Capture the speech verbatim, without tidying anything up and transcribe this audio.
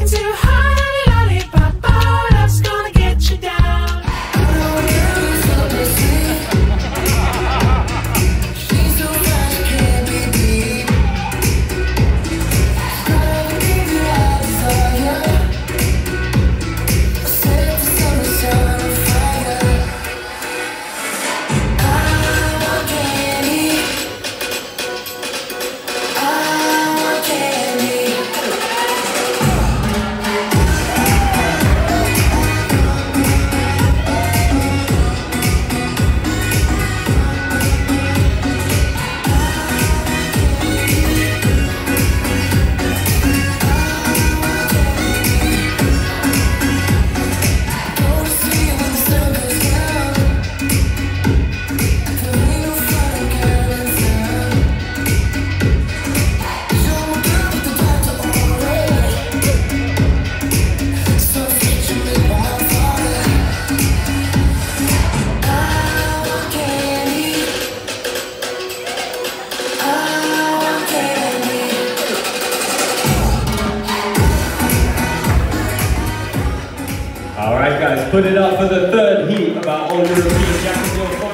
too high, lollipop, oh, that's gonna get you down. I know you're so busy. She's so fast, she can't be beat. Gotta give you all desire. Set the summer sun on fire. I want candy. I want candy. Go to see when the sun goes down. There ain't no fun in counting down. You're my girl with the doctor already. So fit you make my father. I want candy. I want candy. All right, guys, put it up for the third heat of our All European Champions.